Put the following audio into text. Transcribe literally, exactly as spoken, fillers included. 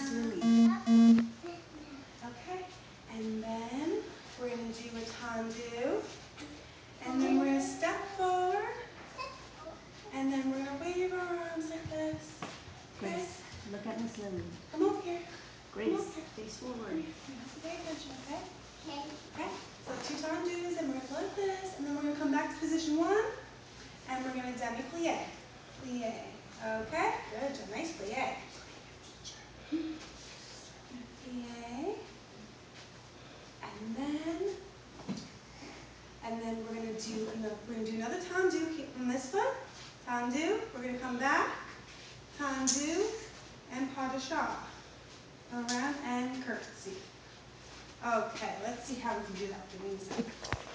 release. Okay, and then we're going to do a tendu. And then we're going to step forward. And then we're going to wave our arms like this. Okay? Grace, look at Miss Lily. Come over here. Grace, Come over here. face forward. You have to pay attention, okay? Okay. Okay, so two tendus, and we're going to go like this. And then we're going to come back to position one. And we're going to demi-plie. Plie. Okay? Good job. Nice plie. Plie. And then, and then we're going to do another, we're going to do another tendu on this foot. Tendu. We're going to come back. Tendu and pas de chat. Around and curtsy. Okay, let's see how we can do that with the knees.